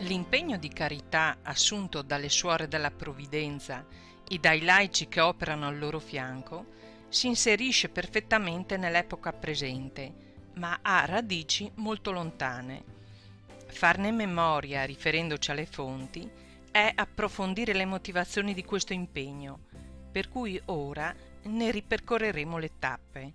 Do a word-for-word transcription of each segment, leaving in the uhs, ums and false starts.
L'impegno di carità assunto dalle suore della Provvidenza e dai laici che operano al loro fianco si inserisce perfettamente nell'epoca presente, ma ha radici molto lontane. Farne memoria riferendoci alle fonti è approfondire le motivazioni di questo impegno, per cui ora ne ripercorreremo le tappe.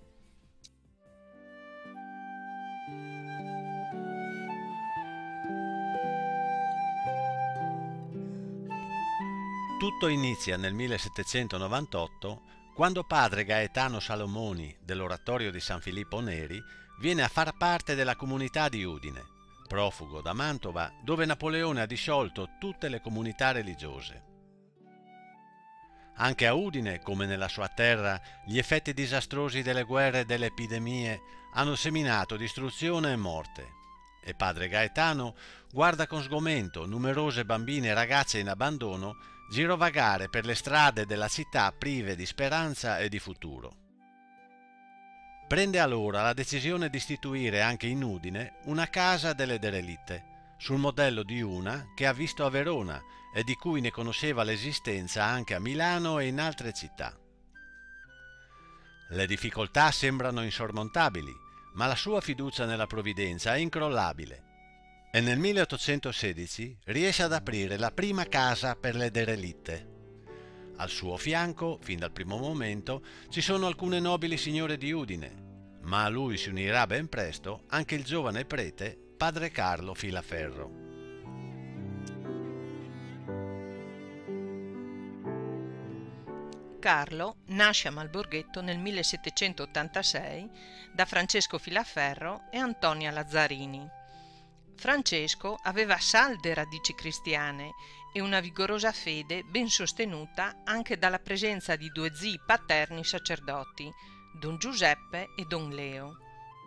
Tutto inizia nel millesettecentonovantotto, quando padre Gaetano Salomoni dell'Oratorio di San Filippo Neri viene a far parte della comunità di Udine, profugo da Mantova, dove Napoleone ha disciolto tutte le comunità religiose. Anche a Udine, come nella sua terra, gli effetti disastrosi delle guerre e delle epidemie hanno seminato distruzione e morte, e padre Gaetano guarda con sgomento numerose bambine e ragazze in abbandono girovagare per le strade della città prive di speranza e di futuro. Prende allora la decisione di istituire anche in Udine una casa delle derelitte, sul modello di una che ha visto a Verona e di cui ne conosceva l'esistenza anche a Milano e in altre città. Le difficoltà sembrano insormontabili, ma la sua fiducia nella provvidenza è incrollabile e nel milleottocentosedici riesce ad aprire la prima casa per le derelitte. Al suo fianco, fin dal primo momento, ci sono alcune nobili signore di Udine, ma a lui si unirà ben presto anche il giovane prete padre Carlo Filaferro. Carlo nasce a Malborghetto nel millesettecentottantasei da Francesco Filaferro e Antonia Lazzarini. Francesco aveva salde radici cristiane e una vigorosa fede ben sostenuta anche dalla presenza di due zii paterni sacerdoti, Don Giuseppe e Don Leo.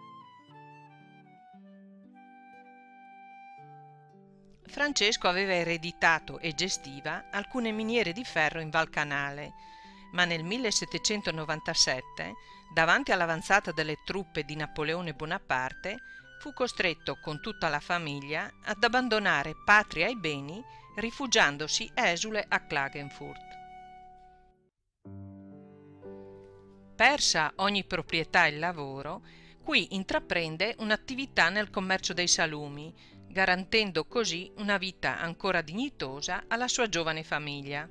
Francesco aveva ereditato e gestiva alcune miniere di ferro in Val Canale, ma nel millesettecentonovantasette, davanti all'avanzata delle truppe di Napoleone Bonaparte, fu costretto con tutta la famiglia ad abbandonare patria e beni, rifugiandosi esule a Klagenfurt. Persa ogni proprietà e lavoro, qui intraprende un'attività nel commercio dei salumi, garantendo così una vita ancora dignitosa alla sua giovane famiglia.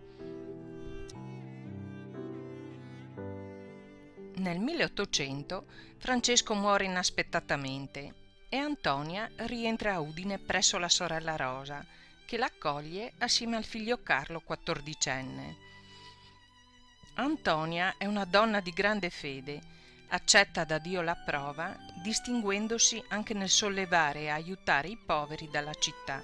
Nel milleottocento Francesco muore inaspettatamente e Antonia rientra a Udine presso la sorella Rosa, che l'accoglie assieme al figlio Carlo quattordicenne. Antonia è una donna di grande fede, accetta da Dio la prova, distinguendosi anche nel sollevare e aiutare i poveri dalla città.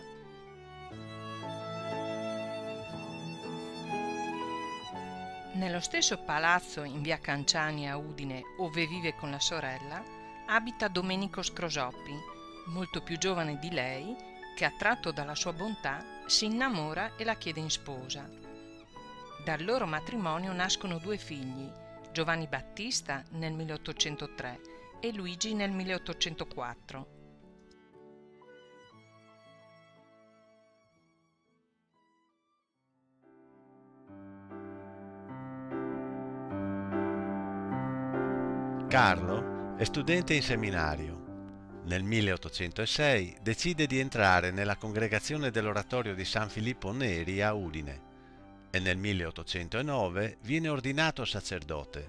Nello stesso palazzo in via Canciani a Udine, ove vive con la sorella, abita Domenico Scrosoppi, molto più giovane di lei, che, attratto dalla sua bontà, si innamora e la chiede in sposa. Dal loro matrimonio nascono due figli, Giovanni Battista nel milleottocentotre e Luigi nel milleottocentoquattro. Carlo è studente in seminario. Nel milleottocentosei decide di entrare nella congregazione dell'Oratorio di San Filippo Neri a Udine e nel milleottocentonove viene ordinato sacerdote.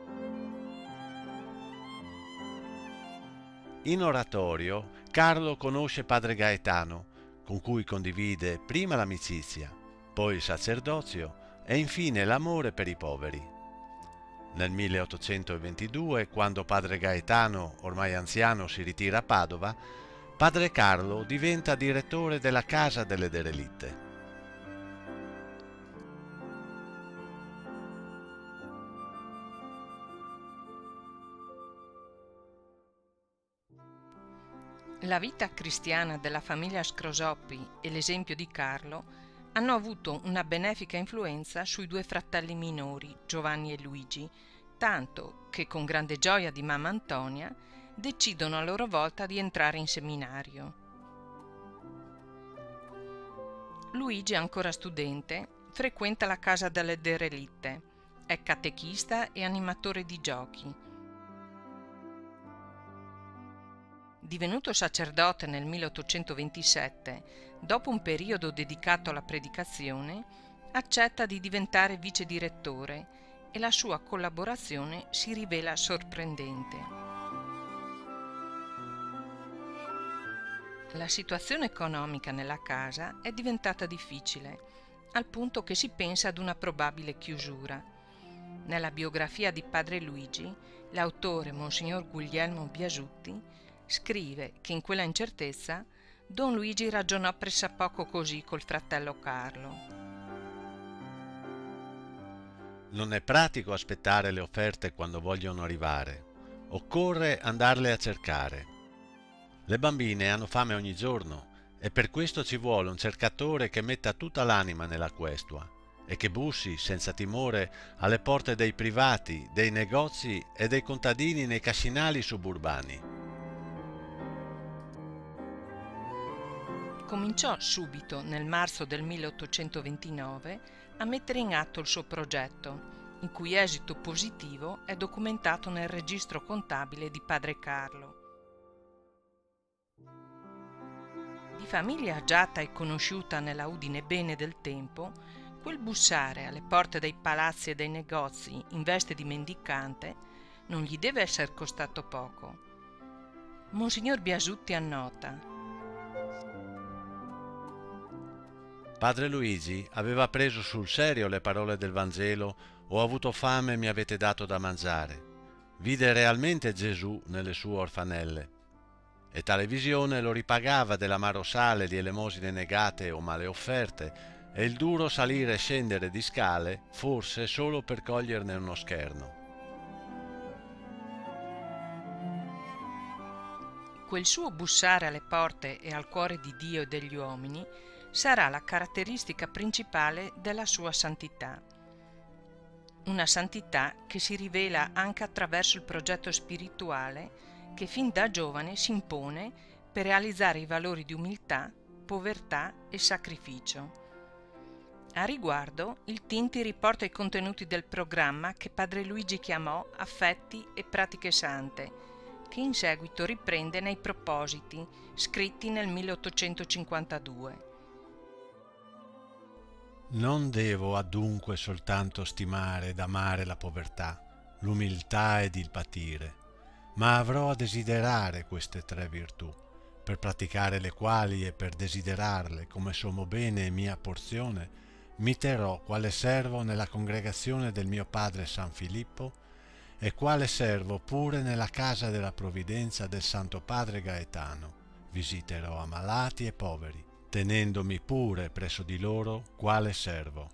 In oratorio Carlo conosce padre Gaetano, con cui condivide prima l'amicizia, poi il sacerdozio e infine l'amore per i poveri. Nel milleottocentoventidue, quando padre Gaetano, ormai anziano, si ritira a Padova, padre Carlo diventa direttore della Casa delle Derelitte. La vita cristiana della famiglia Scrosoppi e l'esempio di Carlo hanno avuto una benefica influenza sui due fratelli minori, Giovanni e Luigi, tanto che con grande gioia di mamma Antonia decidono a loro volta di entrare in seminario. Luigi è ancora studente, frequenta la casa delle derelitte, è catechista e animatore di giochi. Divenuto sacerdote nel milleottocentoventisette, dopo un periodo dedicato alla predicazione, accetta di diventare vice direttore e la sua collaborazione si rivela sorprendente. La situazione economica nella casa è diventata difficile, al punto che si pensa ad una probabile chiusura. Nella biografia di padre Luigi, l'autore Monsignor Guglielmo Biasutti scrive che in quella incertezza Don Luigi ragionò pressappoco così col fratello Carlo. Non è pratico aspettare le offerte quando vogliono arrivare. Occorre andarle a cercare. Le bambine hanno fame ogni giorno e per questo ci vuole un cercatore che metta tutta l'anima nella questua e che bussi senza timore alle porte dei privati, dei negozi e dei contadini nei cascinali suburbani. Cominciò subito, nel marzo del milleottocentoventinove, a mettere in atto il suo progetto, il cui esito positivo è documentato nel registro contabile di padre Carlo. Di famiglia agiata e conosciuta nella Udine bene del tempo, quel bussare alle porte dei palazzi e dei negozi in veste di mendicante non gli deve essere costato poco. Monsignor Biasutti annota: Padre Luigi aveva preso sul serio le parole del Vangelo «Ho avuto fame e mi avete dato da mangiare». Vide realmente Gesù nelle sue orfanelle e tale visione lo ripagava dell'amaro sale di elemosine negate o male offerte e il duro salire e scendere di scale forse solo per coglierne uno scherno. Quel suo bussare alle porte e al cuore di Dio e degli uomini sarà la caratteristica principale della sua santità. Una santità che si rivela anche attraverso il progetto spirituale che fin da giovane si impone per realizzare i valori di umiltà, povertà e sacrificio. A riguardo, il Tinti riporta i contenuti del programma che padre Luigi chiamò Affetti e Pratiche Sante, che in seguito riprende nei Propositi, scritti nel milleottocentocinquantadue. Non devo adunque soltanto stimare ed amare la povertà, l'umiltà ed il patire, ma avrò a desiderare queste tre virtù, per praticare le quali e per desiderarle come sommo bene e mia porzione, mi terrò quale servo nella congregazione del mio padre San Filippo e quale servo pure nella casa della provvidenza del Santo Padre Gaetano. Visiterò ammalati e poveri, tenendomi pure presso di loro quale servo.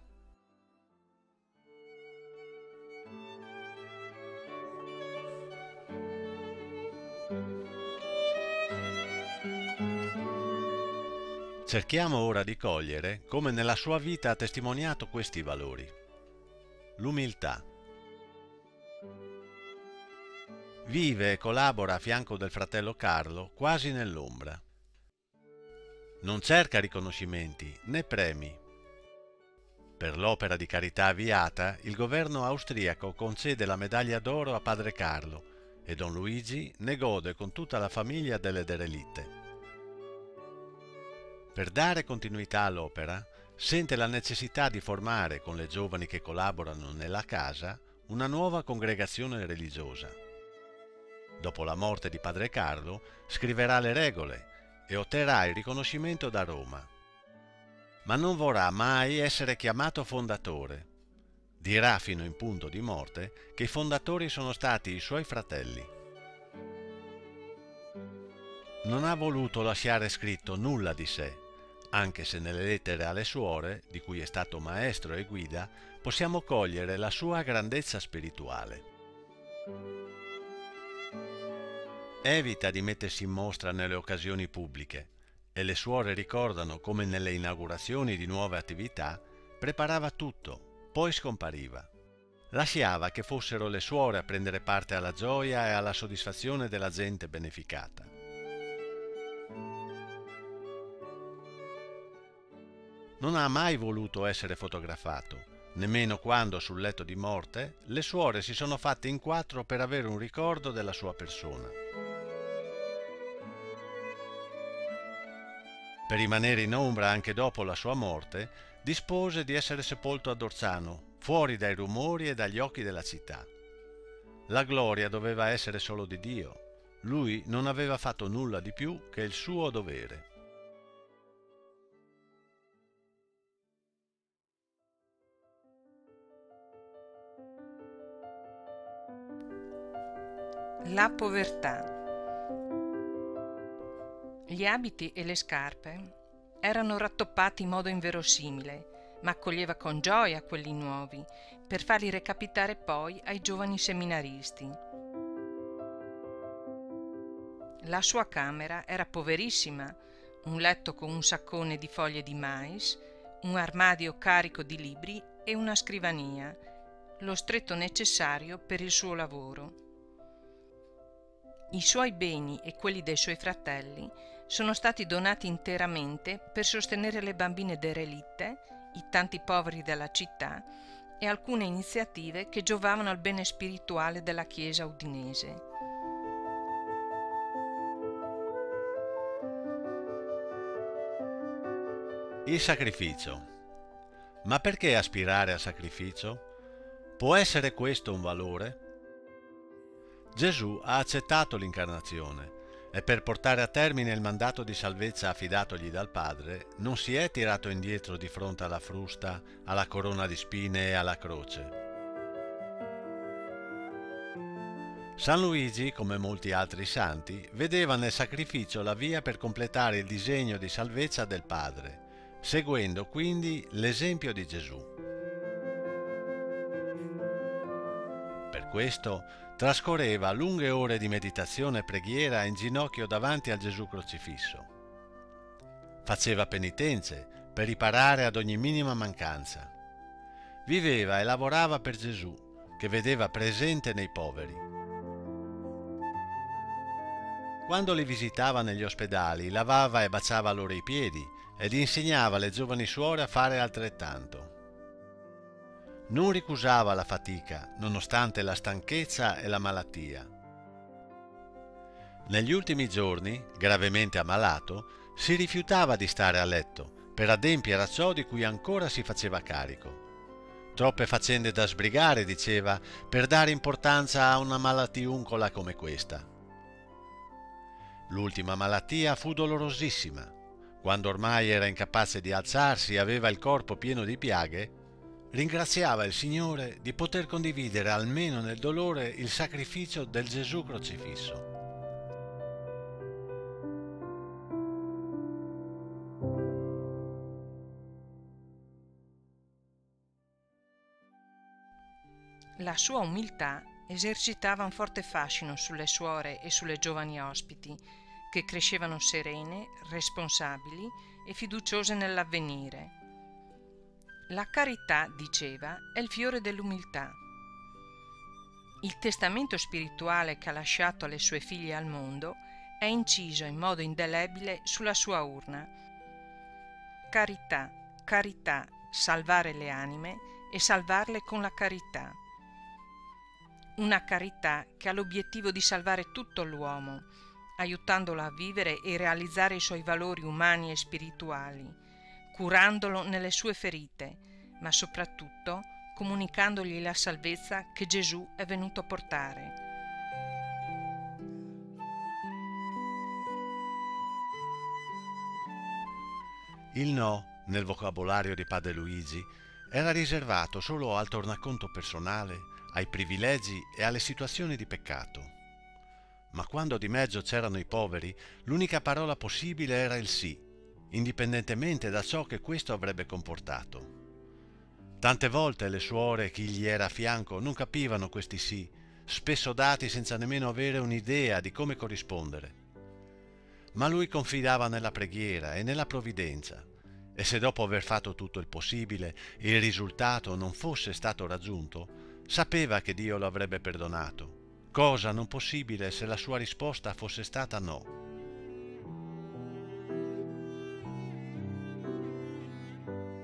Cerchiamo ora di cogliere come nella sua vita ha testimoniato questi valori. L'umiltà. Vive e collabora a fianco del fratello Carlo quasi nell'ombra. Non cerca riconoscimenti né premi. Per l'opera di carità avviata, il governo austriaco concede la medaglia d'oro a padre Carlo e Don Luigi ne gode con tutta la famiglia delle derelitte. Per dare continuità all'opera, sente la necessità di formare con le giovani che collaborano nella casa una nuova congregazione religiosa. Dopo la morte di padre Carlo, scriverà le regole e otterrà il riconoscimento da Roma. Ma non vorrà mai essere chiamato fondatore. Dirà fino in punto di morte che i fondatori sono stati i suoi fratelli. Non ha voluto lasciare scritto nulla di sé, anche se nelle lettere alle suore, di cui è stato maestro e guida, possiamo cogliere la sua grandezza spirituale. Evita di mettersi in mostra nelle occasioni pubbliche e le suore ricordano come nelle inaugurazioni di nuove attività preparava tutto, poi scompariva. Lasciava che fossero le suore a prendere parte alla gioia e alla soddisfazione della gente beneficata. non ha mai voluto essere fotografato, nemmeno quando sul letto di morte le suore si sono fatte in quattro per avere un ricordo della sua persona. Per rimanere in ombra anche dopo la sua morte, dispose di essere sepolto ad Orzano, fuori dai rumori e dagli occhi della città. La gloria doveva essere solo di Dio. Lui non aveva fatto nulla di più che il suo dovere. La povertà. Gli abiti e le scarpe erano rattoppati in modo inverosimile, ma accoglieva con gioia quelli nuovi, per farli recapitare poi ai giovani seminaristi. La sua camera era poverissima, un letto con un saccone di foglie di mais, un armadio carico di libri e una scrivania, lo stretto necessario per il suo lavoro. I suoi beni e quelli dei suoi fratelli sono stati donati interamente per sostenere le bambine derelitte, i tanti poveri della città e alcune iniziative che giovavano al bene spirituale della Chiesa udinese. Il sacrificio. Ma perché aspirare al sacrificio? Può essere questo un valore? Gesù ha accettato l'incarnazione e per portare a termine il mandato di salvezza affidatogli dal Padre non si è tirato indietro di fronte alla frusta, alla corona di spine e alla croce. San Luigi, come molti altri santi, vedeva nel sacrificio la via per completare il disegno di salvezza del Padre, seguendo quindi l'esempio di Gesù. Per questo trascorreva lunghe ore di meditazione e preghiera in ginocchio davanti al Gesù crocifisso. Faceva penitenze per riparare ad ogni minima mancanza. Viveva e lavorava per Gesù, che vedeva presente nei poveri. Quando li visitava negli ospedali, lavava e baciava loro i piedi ed insegnava alle giovani suore a fare altrettanto. Non ricusava la fatica, nonostante la stanchezza e la malattia. Negli ultimi giorni, gravemente ammalato, si rifiutava di stare a letto per adempiere a ciò di cui ancora si faceva carico. Troppe faccende da sbrigare, diceva, per dare importanza a una malatiuncola come questa. L'ultima malattia fu dolorosissima. Quando ormai era incapace di alzarsi e aveva il corpo pieno di piaghe, ringraziava il Signore di poter condividere almeno nel dolore il sacrificio del Gesù crocifisso. La sua umiltà esercitava un forte fascino sulle suore e sulle giovani ospiti, che crescevano serene, responsabili e fiduciose nell'avvenire. La carità, diceva, è il fiore dell'umiltà. Il testamento spirituale che ha lasciato alle sue figlie al mondo è inciso in modo indelebile sulla sua urna. Carità, carità, salvare le anime e salvarle con la carità. Una carità che ha l'obiettivo di salvare tutto l'uomo, aiutandolo a vivere e realizzare i suoi valori umani e spirituali, curandolo nelle sue ferite, ma soprattutto comunicandogli la salvezza che Gesù è venuto a portare. Il no, nel vocabolario di Padre Luigi, era riservato solo al tornaconto personale, ai privilegi e alle situazioni di peccato. Ma quando di mezzo c'erano i poveri, l'unica parola possibile era il sì, indipendentemente da ciò che questo avrebbe comportato. Tante volte le suore e chi gli era a fianco non capivano questi sì, spesso dati senza nemmeno avere un'idea di come corrispondere. Ma lui confidava nella preghiera e nella provvidenza, e se dopo aver fatto tutto il possibile il risultato non fosse stato raggiunto, sapeva che Dio lo avrebbe perdonato, cosa non possibile se la sua risposta fosse stata no.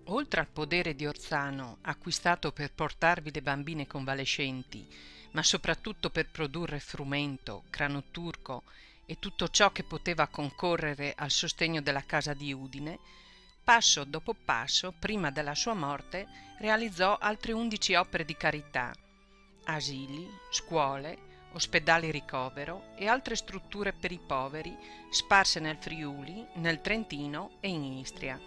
Oltre al podere di Orsano, acquistato per portarvi le bambine convalescenti, ma soprattutto per produrre frumento, grano turco e tutto ciò che poteva concorrere al sostegno della casa di Udine, passo dopo passo, prima della sua morte, realizzò altre undici opere di carità, asili, scuole, ospedali ricovero e altre strutture per i poveri sparse nel Friuli, nel Trentino e in Istria.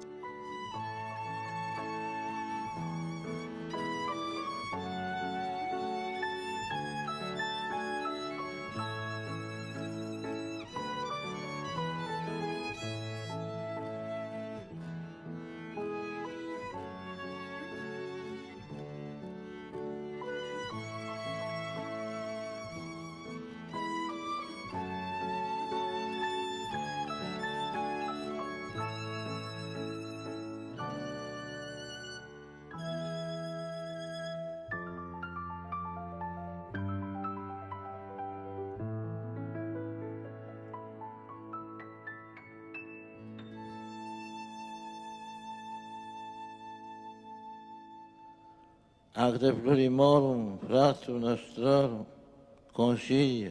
Ac de plurimorum fratum nostrorum consilia,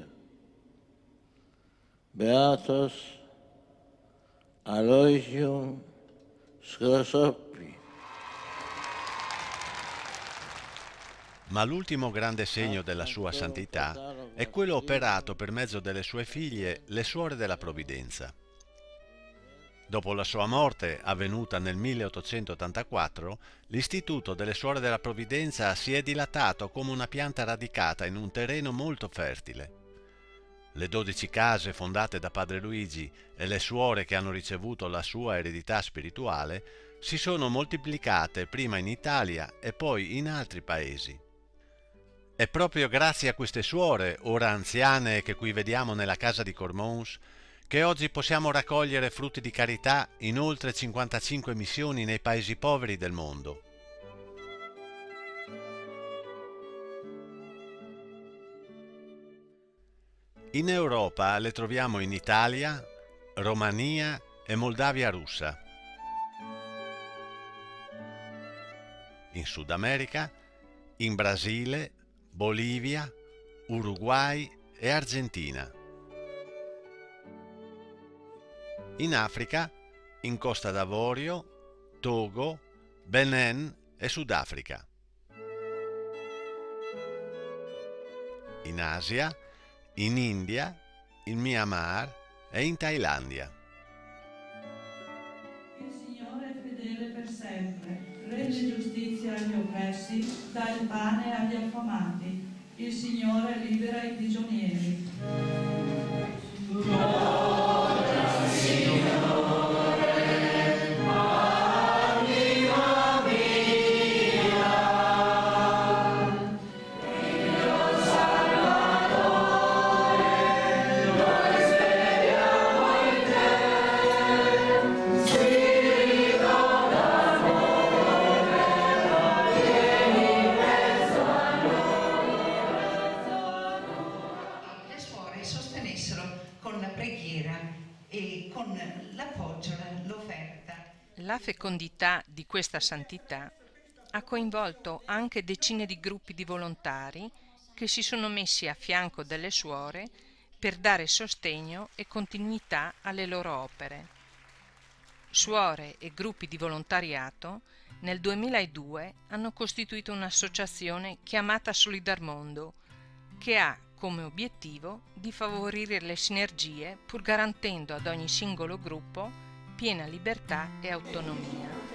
beatos Aloysium Scrosoppi. Ma l'ultimo grande segno della sua santità è quello operato per mezzo delle sue figlie, le Suore della Provvidenza. Dopo la sua morte, avvenuta nel milleottocentottantaquattro, l'istituto delle Suore della Provvidenza si è dilatato come una pianta radicata in un terreno molto fertile. Le dodici case fondate da padre Luigi e le suore che hanno ricevuto la sua eredità spirituale si sono moltiplicate prima in Italia e poi in altri paesi. È proprio grazie a queste suore, ora anziane, che qui vediamo nella casa di Cormons, che oggi possiamo raccogliere frutti di carità in oltre cinquantacinque missioni nei paesi poveri del mondo. In Europa le troviamo in Italia, Romania e Moldavia russa. In Sud America, in Brasile, Bolivia, Uruguay e Argentina. In Africa, in Costa d'Avorio, Togo, Benin e Sudafrica. In Asia, in India, in Myanmar e in Thailandia. Il Signore è fedele per sempre, rende giustizia agli oppressi, dà il pane agli affamati. Il Signore libera i prigionieri. La fecondità di questa santità ha coinvolto anche decine di gruppi di volontari che si sono messi a fianco delle suore per dare sostegno e continuità alle loro opere. Suore e gruppi di volontariato nel duemiladue hanno costituito un'associazione chiamata Solidarmondo, che ha come obiettivo di favorire le sinergie pur garantendo ad ogni singolo gruppo piena libertà e autonomia.